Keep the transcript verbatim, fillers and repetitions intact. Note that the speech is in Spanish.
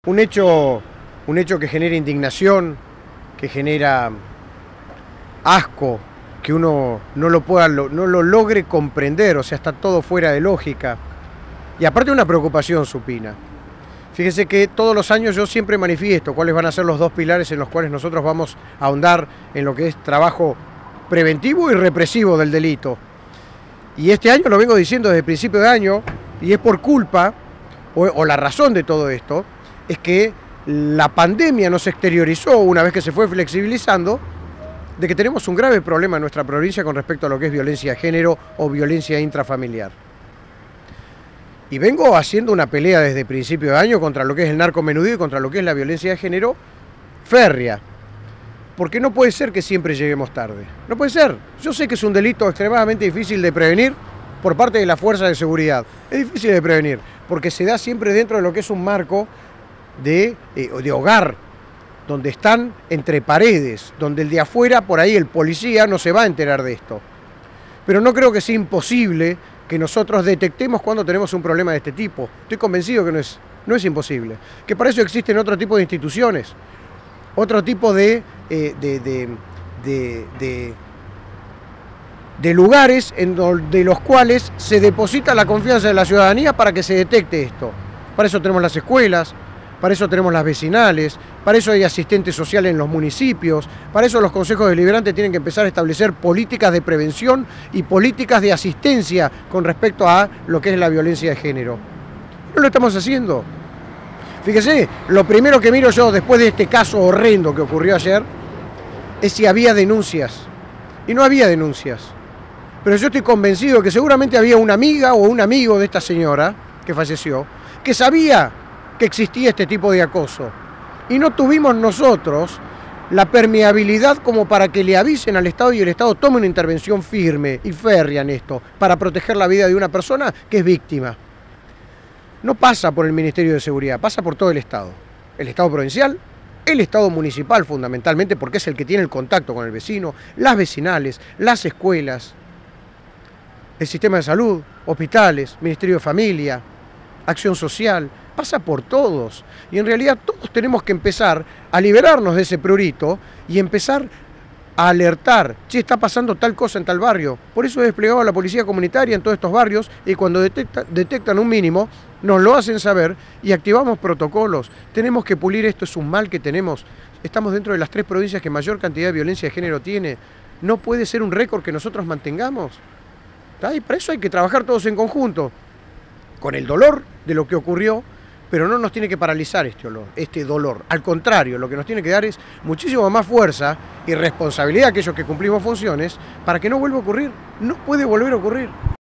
Un hecho, un hecho que genera indignación, que genera asco, que uno no lo pueda, no lo logre comprender, o sea, está todo fuera de lógica. Y aparte una preocupación supina. Fíjese que todos los años yo siempre manifiesto cuáles van a ser los dos pilares en los cuales nosotros vamos a ahondar en lo que es trabajo preventivo y represivo del delito. Y este año lo vengo diciendo desde el principio de año, y es por culpa, o, o la razón de todo esto, es que la pandemia nos exteriorizó, una vez que se fue flexibilizando, de que tenemos un grave problema en nuestra provincia con respecto a lo que es violencia de género o violencia intrafamiliar. Y vengo haciendo una pelea desde el principio de año contra lo que es el narcomenudeo y contra lo que es la violencia de género férrea. Porque no puede ser que siempre lleguemos tarde. No puede ser. Yo sé que es un delito extremadamente difícil de prevenir por parte de la fuerza de seguridad. Es difícil de prevenir porque se da siempre dentro de lo que es un marco de, eh, de hogar, donde están entre paredes, donde el de afuera, por ahí el policía no se va a enterar de esto. Pero no creo que sea imposible que nosotros detectemos cuando tenemos un problema de este tipo. Estoy convencido que no es, no es imposible. Que para eso existen otro tipo de instituciones, otro tipo de, eh, de, de, de, de, de lugares en donde los cuales se deposita la confianza de la ciudadanía para que se detecte esto. Para eso tenemos las escuelas, para eso tenemos las vecinales, para eso hay asistentes sociales en los municipios, para eso los consejos deliberantes tienen que empezar a establecer políticas de prevención y políticas de asistencia con respecto a lo que es la violencia de género. No lo estamos haciendo. Fíjese, lo primero que miro yo después de este caso horrendo que ocurrió ayer es si había denuncias. Y no había denuncias. Pero yo estoy convencido que seguramente había una amiga o un amigo de esta señora que falleció, que sabía que existía este tipo de acoso. Y no tuvimos nosotros la permeabilidad como para que le avisen al Estado y el Estado tome una intervención firme y férrea en esto, para proteger la vida de una persona que es víctima. No pasa por el Ministerio de Seguridad, pasa por todo el Estado. El Estado provincial, el Estado municipal fundamentalmente, porque es el que tiene el contacto con el vecino, las vecinales, las escuelas, el sistema de salud, hospitales, Ministerio de Familia, Acción Social, pasa por todos. Y en realidad todos tenemos que empezar a liberarnos de ese prurito y empezar a alertar, si está pasando tal cosa en tal barrio. Por eso he desplegado a la policía comunitaria en todos estos barrios y cuando detecta, detectan un mínimo, nos lo hacen saber y activamos protocolos. Tenemos que pulir esto, es un mal que tenemos. Estamos dentro de las tres provincias que mayor cantidad de violencia de género tiene. No puede ser un récord que nosotros mantengamos. ¿Está? Y para eso hay que trabajar todos en conjunto, con el dolor de lo que ocurrió, pero no nos tiene que paralizar este dolor, este dolor. Al contrario, lo que nos tiene que dar es muchísimo más fuerza y responsabilidad a aquellos que cumplimos funciones para que no vuelva a ocurrir. No puede volver a ocurrir.